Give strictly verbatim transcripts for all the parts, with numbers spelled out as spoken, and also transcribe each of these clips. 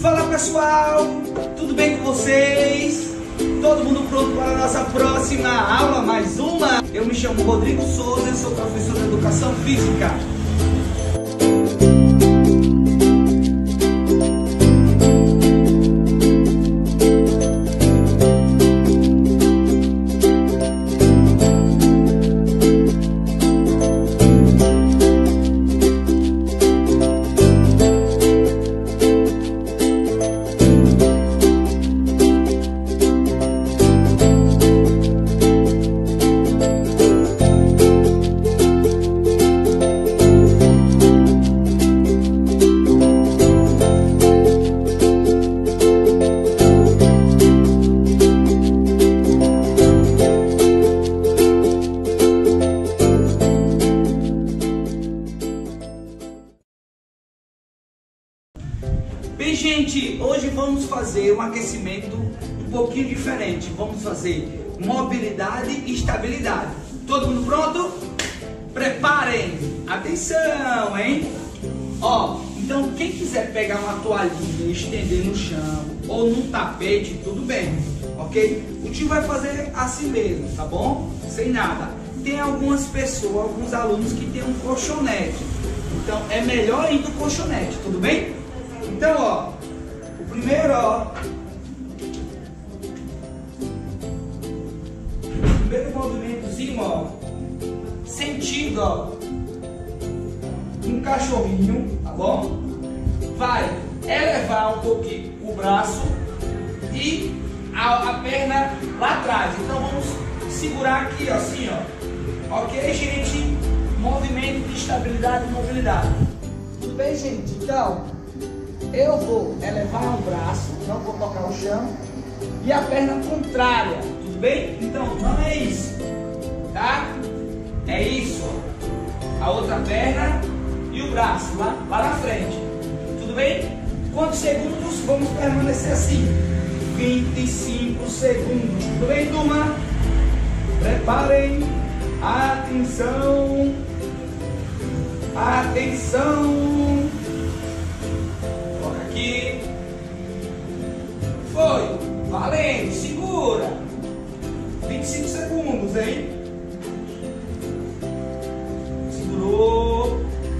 Fala pessoal, tudo bem com vocês? Todo mundo pronto para a nossa próxima aula, mais uma? Eu me chamo Rodrigo Souza, eu sou professor de Educação Física. Bem, gente, hoje vamos fazer um aquecimento um pouquinho diferente. Vamos fazer mobilidade e estabilidade. Todo mundo pronto? Preparem! Atenção, hein? Ó, então quem quiser pegar uma toalhinha e estender no chão ou num tapete, tudo bem, ok? O tio vai fazer assim mesmo, tá bom? Sem nada. Tem algumas pessoas, alguns alunos que tem um colchonete. Então é melhor ir do colchonete, tudo bem? Então, ó, o primeiro, ó, o primeiro movimentozinho, ó, sentido, ó, um cachorrinho, tá bom? Vai elevar um pouquinho o braço e a, a perna lá atrás. Então vamos segurar aqui, ó, assim, ó, ok, gente? Movimento de estabilidade e mobilidade. Tudo bem, gente? Então eu vou elevar o braço, não vou tocar o chão, e a perna contrária, tudo bem? Então, não é isso, tá? É isso, a outra perna e o braço lá, lá na frente, tudo bem? Quantos segundos vamos permanecer assim? vinte e cinco segundos, tudo bem, turma? Preparem, atenção, atenção. Aqui. Foi. Valendo. Segura. vinte e cinco segundos, hein? Segurou.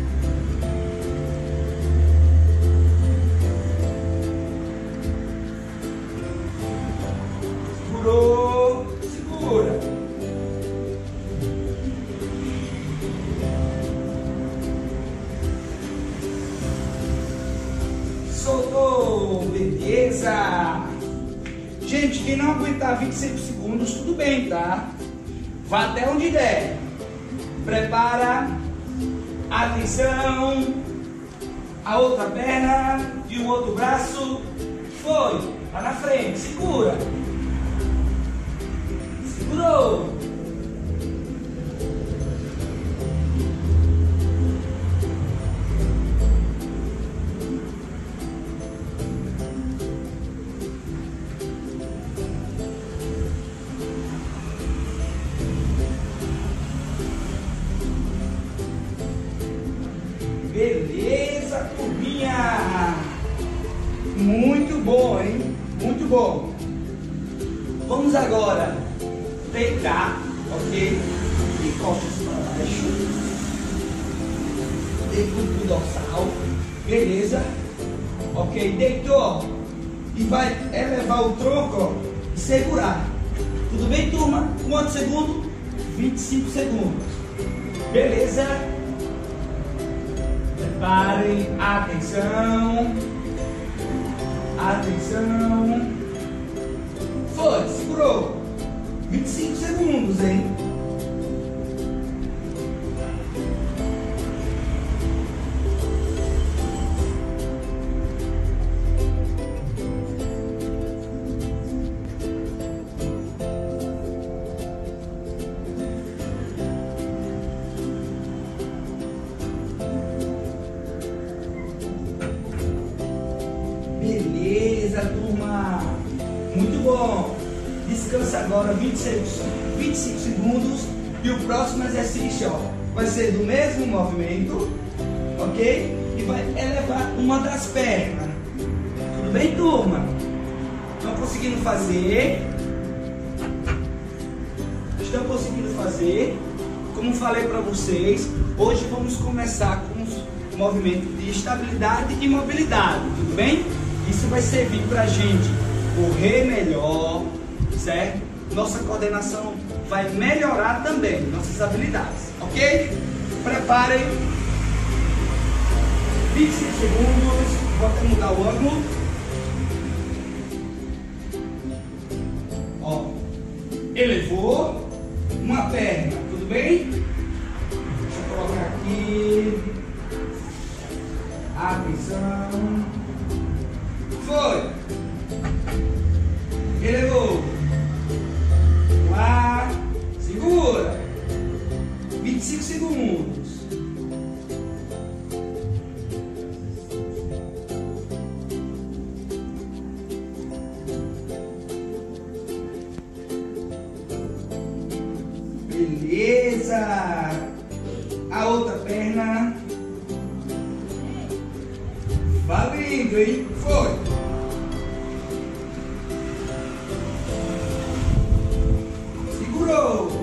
Segurou. Segura. Soltou, beleza? Gente, quem não aguentar vinte e cinco segundos, tudo bem, tá? Vá até onde der. Prepara. Atenção. A outra perna e o outro braço. Foi. Lá na frente. Segura. Segurou. Beleza, turminha? Muito bom, hein? Muito bom. Vamos agora deitar, ok? E costas para baixo. Deitou pro dorsal. Beleza? Ok, deitou. E vai elevar o tronco, ó, e segurar. Tudo bem, turma? Quantos segundos? vinte e cinco segundos. Beleza? Preparem, atenção, atenção, foi, segurou, vinte e cinco segundos, hein? Beleza, turma? Muito bom. Descansa agora vinte e cinco segundos. E o próximo exercício, ó, vai ser do mesmo movimento, ok? E vai elevar uma das pernas. Tudo bem, turma? Estão conseguindo fazer? Estão conseguindo fazer? Como falei para vocês, hoje vamos começar com os movimentos de estabilidade e mobilidade, tudo bem? Isso vai servir para a gente correr melhor, certo? Nossa coordenação vai melhorar também, nossas habilidades, ok? Preparem. vinte e cinco segundos, vou até mudar o ângulo. Ó, elevou uma perna, tudo bem? Deixa eu colocar aqui. Atenção. Foi. Elevou. Lá. Segura. vinte e cinco segundos. Beleza. A outra perna. Valendo, hein? Foi. Segurou.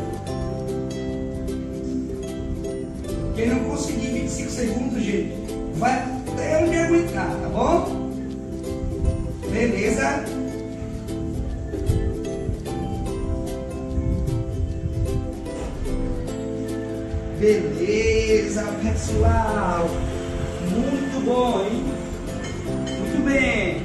Quem não conseguir vinte e cinco segundos, gente, vai até onde aguentar, tá bom? Beleza? Beleza, pessoal. Muito bom, hein? Muito bem.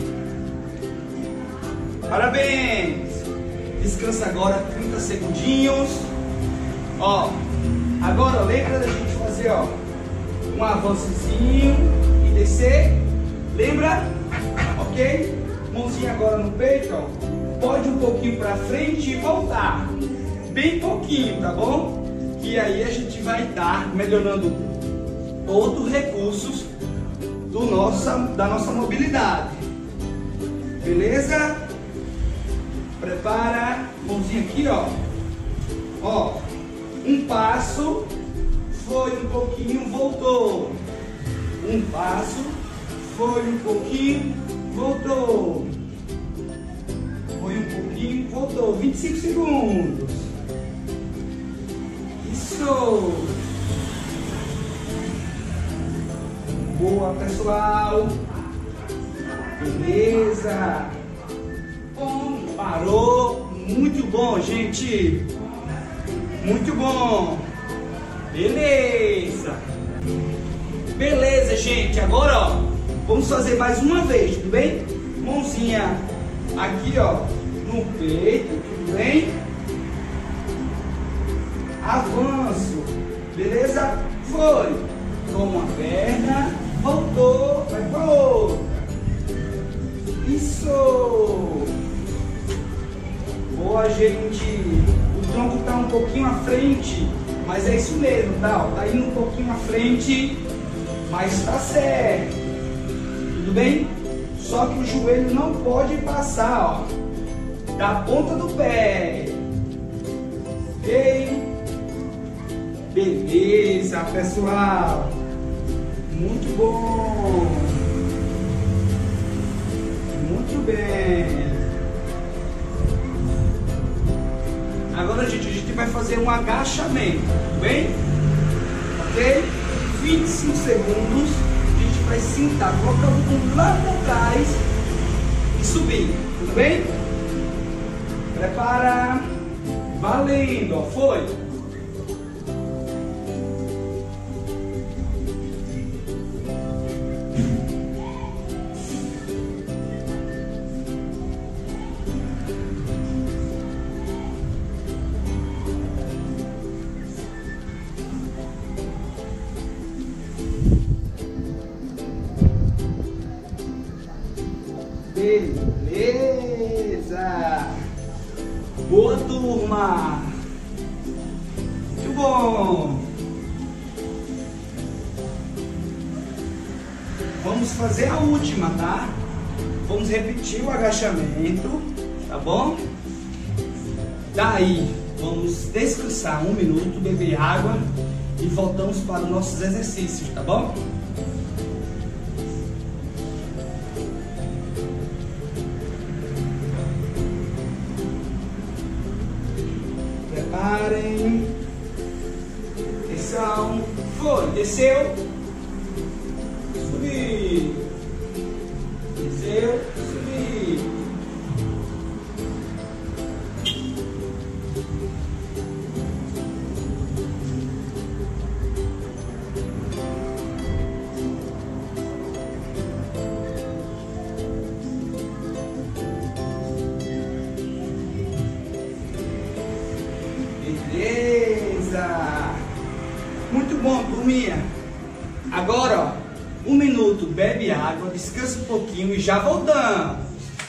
Parabéns. Descansa agora trinta segundinhos. Ó, agora lembra da gente fazer, ó, um avançozinho e descer. Lembra? Ok? Mãozinha agora no peito, ó. Pode um pouquinho para frente e voltar. Bem pouquinho, tá bom? E aí a gente vai estar melhorando outros recursos do nossa, da nossa mobilidade. Beleza? Prepara, mãozinha aqui, ó. Ó, um passo, foi um pouquinho, voltou. Um passo, foi um pouquinho, voltou. Foi um pouquinho, voltou. vinte e cinco segundos. Isso! Boa, pessoal! Beleza! Bom, parou! Muito bom, gente! Muito bom! Beleza! Beleza, gente! Agora, ó, vamos fazer mais uma vez, tudo bem? Mãozinha aqui, ó, no peito, tudo bem? Avanço, beleza? Foi, com uma perna, voltou, vai para outra. Isso! Boa, gente! O tronco está um pouquinho à frente, mas é isso mesmo, tá? Tá indo um pouquinho à frente, mas tá certo. Tudo bem? Só que o joelho não pode passar, ó, da ponta do pé. Ok? Beleza, pessoal. Muito bom. Muito bem. Agora, gente, a gente vai fazer um agachamento, tudo bem? Ok? vinte e cinco segundos. A gente vai sentar, colocar o bumbum lá por trás e subir, tudo bem? Prepara. Valendo, ó. Foi. Beleza! Boa, turma! Muito bom! Vamos fazer a última, tá? Vamos repetir o agachamento, tá bom? Daí, vamos descansar um minuto, beber água e voltamos para os nossos exercícios, tá bom? Preparem. Atenção. Foi. Desceu. Subir. Desceu. Subir. Beleza! Muito bom, turminha. Agora, ó, um minuto, bebe água, descansa um pouquinho e já voltamos.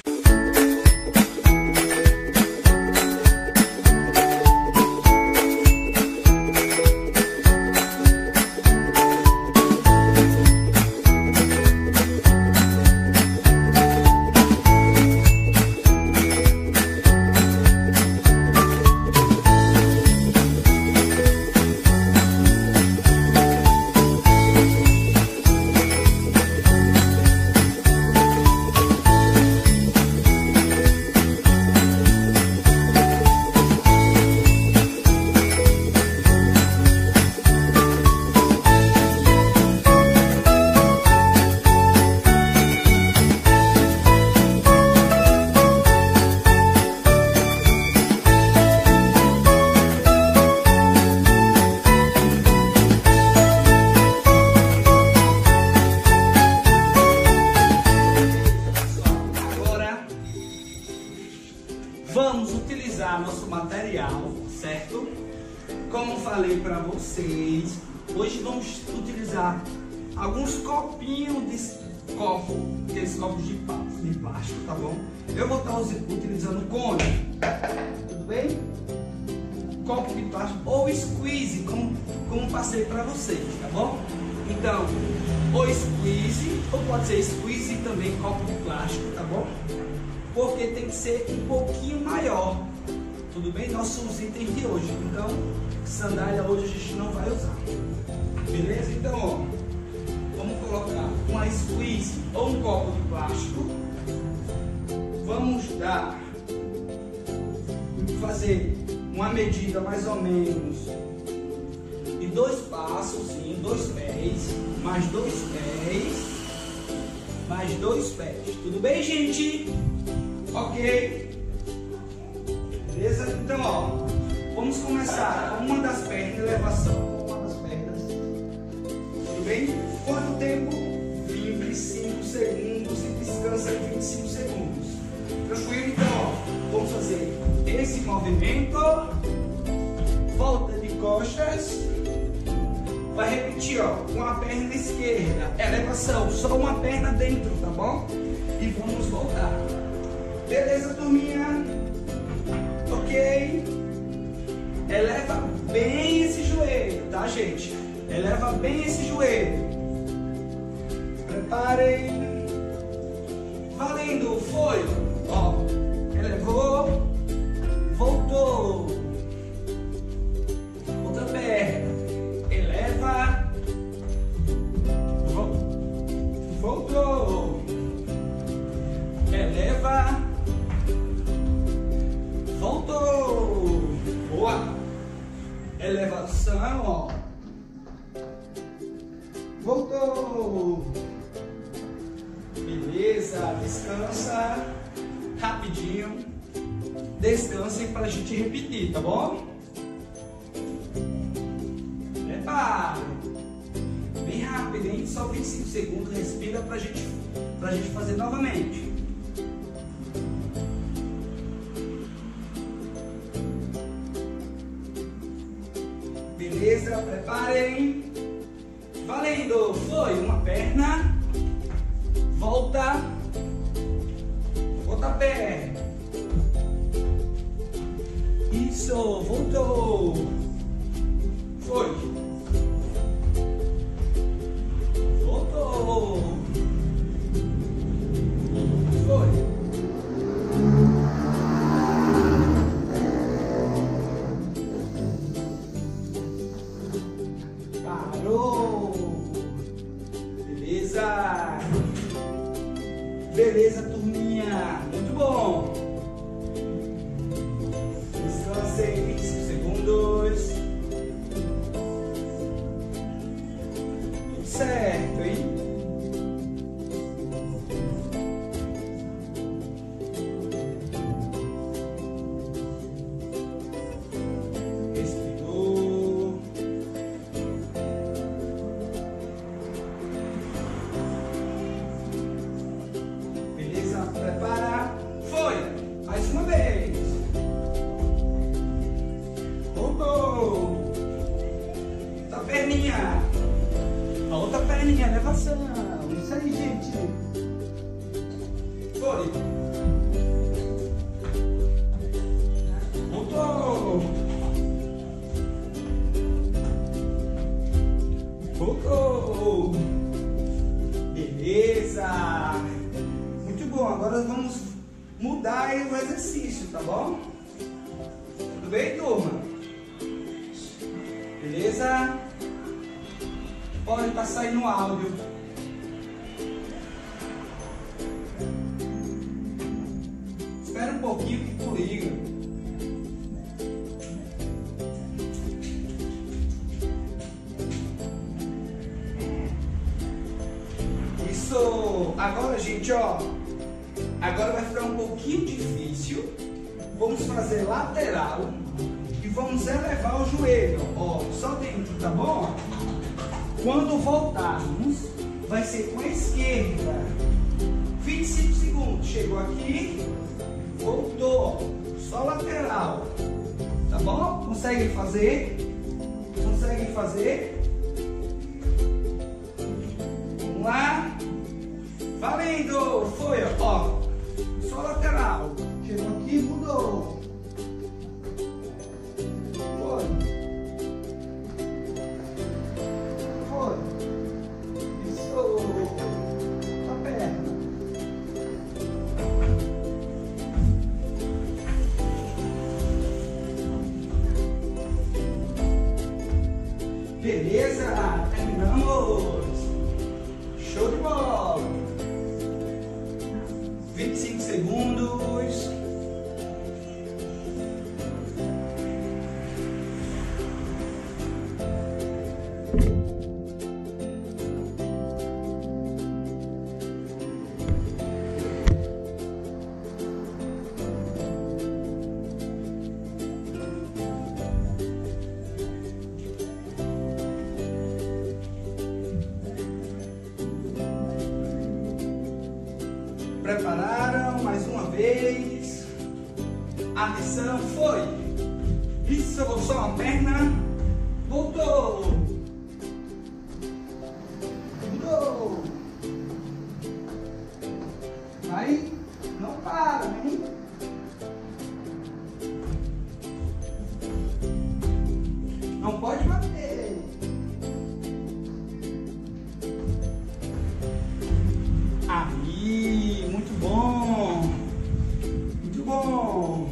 Vamos utilizar nosso material, certo? Como falei para vocês, hoje vamos utilizar alguns copinhos de copo, aqueles copos de, de plástico, tá bom? Eu vou estar utilizando cone, tudo bem? Copo de plástico ou squeeze, como, como passei para vocês, tá bom? Então, ou squeeze, ou pode ser squeeze e também copo de plástico, tá bom? Porque tem que ser um pouquinho maior, tudo bem? Nossos itens de hoje, então sandália hoje a gente não vai usar, beleza? Então, ó, vamos colocar uma squeeze ou um copo de plástico, vamos dar, fazer uma medida mais ou menos de dois passos, sim, dois pés, mais dois pés, mais dois pés, tudo bem, gente? Ok? Beleza? Então, ó, vamos começar com uma das pernas, elevação com uma das pernas. Tudo bem? Quanto tempo? vinte e cinco segundos e descansa vinte e cinco segundos. Tranquilo? Então, ó, vamos fazer esse movimento, volta de costas, vai repetir, ó, com a perna esquerda, elevação, só uma perna dentro, tá bom? E vamos voltar. Beleza, turminha? Ok? Eleva bem esse joelho, tá, gente? Eleva bem esse joelho. Preparem. Valendo, foi. Ó, elevou, voltou. Outra perna. Eleva, voltou. Eleva. Voltou! Boa! Elevação, ó. Voltou! Beleza, descansa rapidinho. Descansem para a gente repetir, tá bom? Prepare! Bem rápido, hein? Só vinte e cinco segundos, respira pra gente, pra gente fazer novamente. Beleza, preparem. Valendo, foi uma perna, volta, outra perna. Isso, voltou. Foi. Voltou. Foi. Beleza? Beleza, turminha? Muito bom! Descansem vinte e cinco segundos. Foi. Voltou. Voltou. Beleza. Muito bom. Agora vamos mudar aí o exercício, tá bom? Tudo bem, turma? Beleza? Pode passar aí no áudio. Espera um pouquinho que tu liga. Isso. Agora, gente, ó. Agora vai ficar um pouquinho difícil. Vamos fazer lateral e vamos elevar o joelho, ó, só dentro, tá bom? Quando voltarmos, vai ser com a esquerda. vinte e cinco segundos. Chegou aqui, voltou, só lateral, tá bom? Consegue fazer? Consegue fazer? Vamos lá. Valendo! Foi, ó, só lateral. Chegou aqui, mudou. Foi. Foi. Isso. A perna. Beleza, terminamos. Show de bola. vinte e cinco segundos. Prepararam mais uma vez. Atenção, foi. Isso, só uma perna. Voltou. Mudou. Aí, não para, hein? Não pode bater. Aí, muito bom. Muito bom.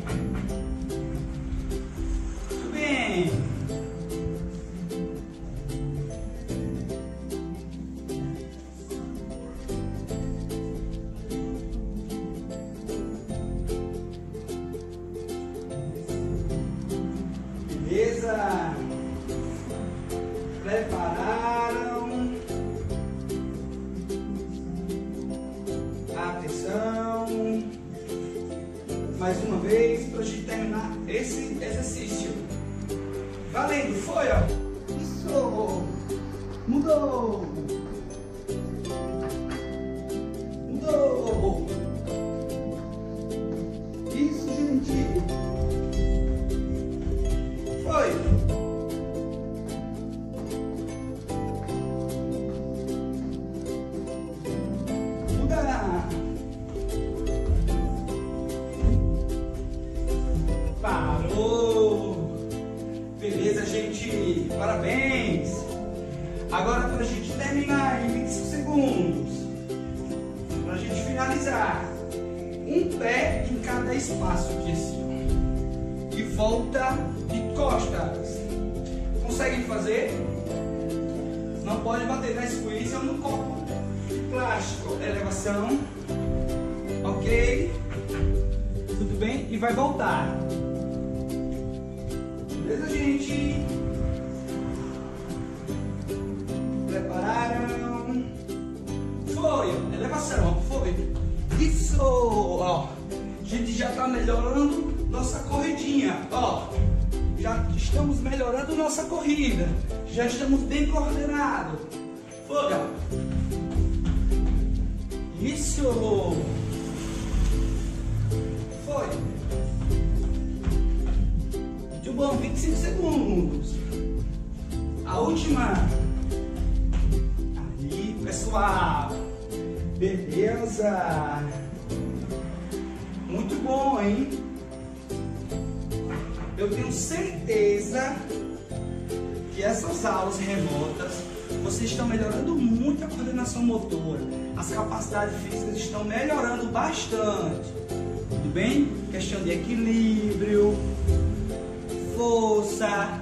Muito bem. Beleza. Prepararam. Atenção. Mais uma vez para a gente terminar esse exercício. Valendo, foi, ó. Isso. Mudou. Mudou. Isso, gente. Foi. Muda. Parou. Beleza, gente. Parabéns. Agora para a gente terminar em vinte e cinco segundos. Para a gente finalizar. Um pé em cada espaço aqui assim. E volta de costas. Conseguem fazer? Não pode bater na squeeze ou no copo plástico. Elevação. Ok? Tudo bem? E vai voltar. Beleza, gente? Prepararam? Foi. Elevação. Foi. Isso. Ó. A gente já está melhorando nossa corridinha. Ó. Já estamos melhorando nossa corrida. Já estamos bem coordenados. Foga. Isso. Foi. Muito bom. vinte e cinco segundos. A última. Aí, pessoal. Beleza. Muito bom, hein? Eu tenho certeza que essas aulas remotas, vocês estão melhorando muito a coordenação motora. As capacidades físicas estão melhorando bastante. Tudo bem? Questão de equilíbrio, força,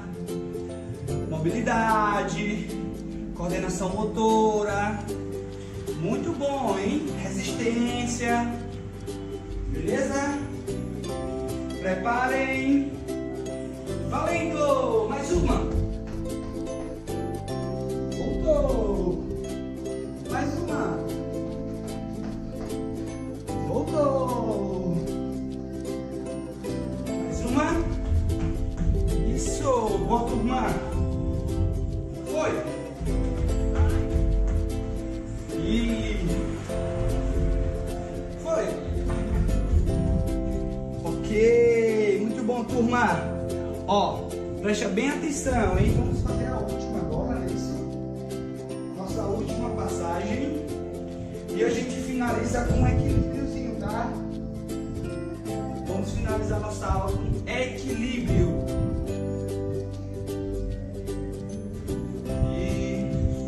mobilidade, coordenação motora. Muito bom, hein? Resistência. Beleza? Preparem. Valendo! Mais uma. Voltou. Mais uma. Voltou. Mais uma. Isso. Boa, turma. Foi. E foi. Ok. Muito bom, turma. Ó, presta bem atenção, hein? Vamos fazer a última agora, né? Isso. Nossa última passagem. E a gente finaliza com um equilíbriozinho, tá? Vamos finalizar nossa aula com equilíbrio. E...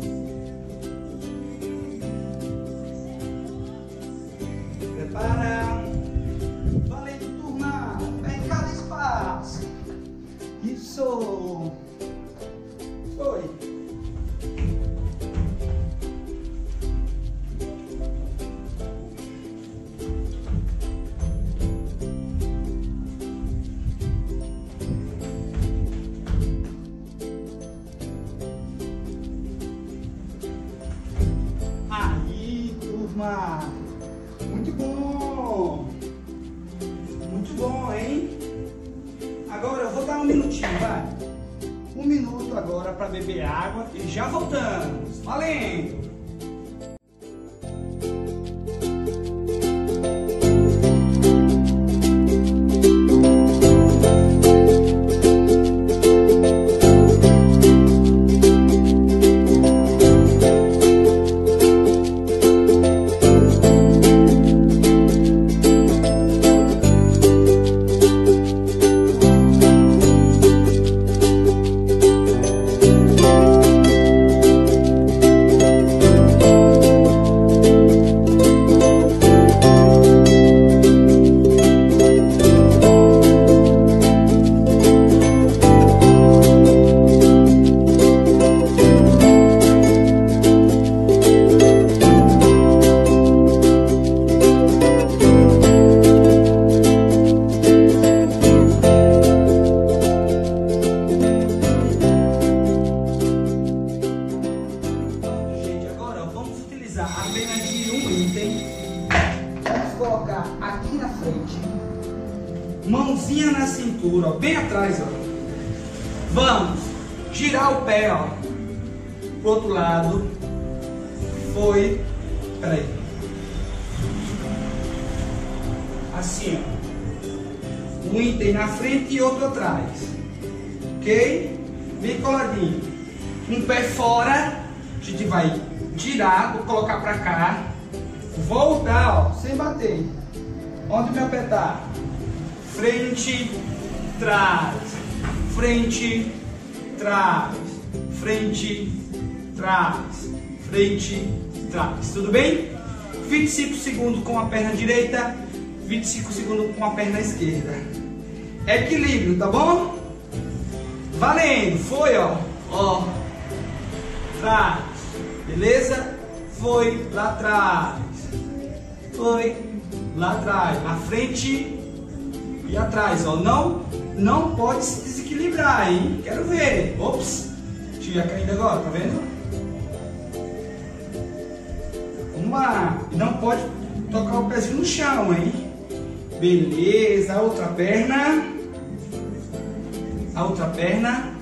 prepara. Valendo, turma. Vem em cada espaço. Isso! Foi! Aí, turma! Muito bom! Muito bom, hein? Agora eu vou dar um minutinho, vai. Um minuto agora para beber água e já voltamos. Valendo! Apenas de um item. Vamos colocar aqui na frente, mãozinha na cintura, ó, bem atrás, ó. Vamos girar o pé, ó, pro outro lado. Foi, peraí, assim, ó, um item na frente e outro atrás, ok? Bem coladinho, um pé fora, a gente vai girar, vou colocar pra cá, voltar, ó, sem bater. Onde meu pé tá? Frente, trás, frente, trás, frente, trás, frente, trás. Tudo bem? vinte e cinco segundos com a perna direita, vinte e cinco segundos com a perna esquerda. Equilíbrio, tá bom? Valendo, foi, ó, ó, trás. Beleza? Foi lá atrás. Foi lá atrás. Na frente e atrás, ó. Não, não pode se desequilibrar, hein? Quero ver. Ops. Tinha caído agora, tá vendo? Vamos lá. Não pode tocar o pezinho no chão, hein? Beleza. A outra perna. A outra perna.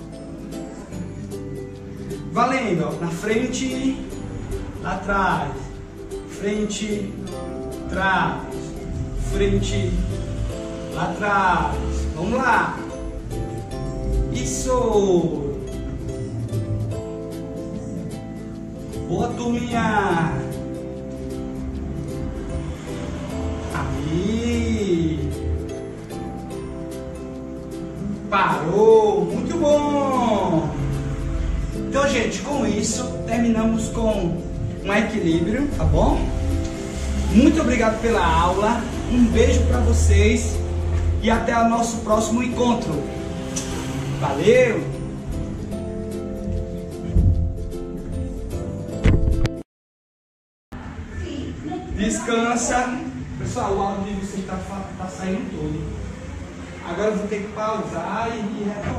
Valendo, ó, na frente, lá atrás, frente, trás, frente, lá atrás. Vamos lá. Isso. Boa, turminha. Aí. Parou, muito bom! Então, gente, com isso, terminamos com um equilíbrio, tá bom? Muito obrigado pela aula, um beijo para vocês e até o nosso próximo encontro. Valeu! Descansa. Pessoal, o áudio de vocês está tá saindo todo. Agora eu vou ter que pausar e, e